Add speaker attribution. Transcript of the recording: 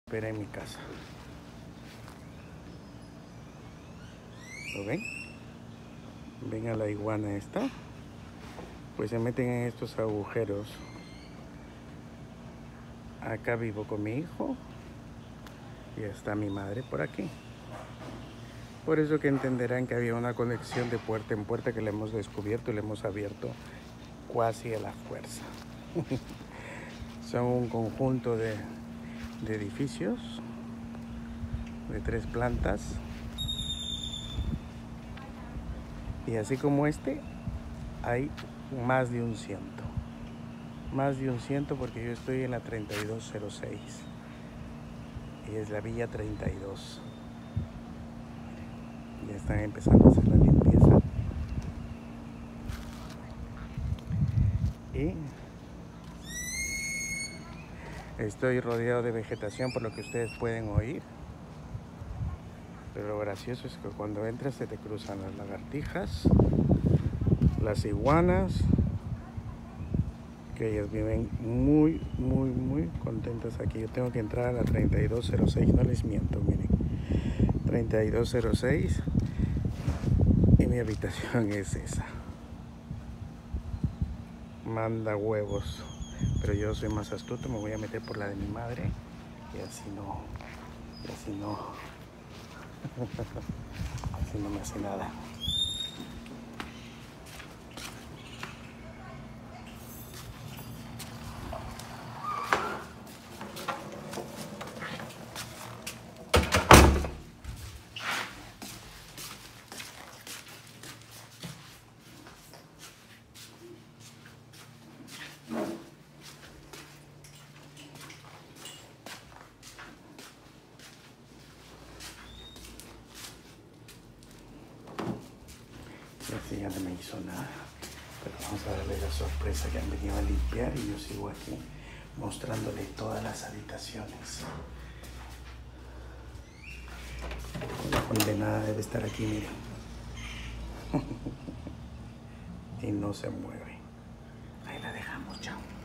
Speaker 1: espera en mi casa. ¿Lo ven? Ven a la iguana esta. Pues se meten en estos agujeros. Acá vivo con mi hijo. Y está mi madre por aquí. Por eso que entenderán que había una conexión de puerta en puerta que le hemos descubierto y le hemos abierto casi a la fuerza. Son un conjunto de edificios de 3 plantas. Y así como este, hay más de un ciento. Más de un ciento porque yo estoy en la 3206. Y es la Villa 32. Ya están empezando a hacer la limpieza. Y estoy rodeado de vegetación por lo que ustedes pueden oír. Pero lo gracioso es que cuando entras se te cruzan las lagartijas, las iguanas, que ellas viven muy contentas aquí. Yo tengo que entrar a la 3206, no les miento, miren. 3206 y mi habitación es esa. Manda huevos, pero yo soy más astuto, me voy a meter por la de mi madre y así no así no me hace nada. Este ya no me hizo nada, pero vamos a darle la sorpresa que han venido a limpiar y yo sigo aquí mostrándole todas las habitaciones. La condenada debe estar aquí, miren. Y no se mueve. Ahí la dejamos, chao.